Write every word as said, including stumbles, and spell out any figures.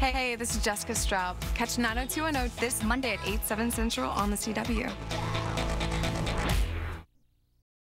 Hey, this is Jessica Stroup. Catch nine oh two one oh this Monday at eight, seven Central on the C W.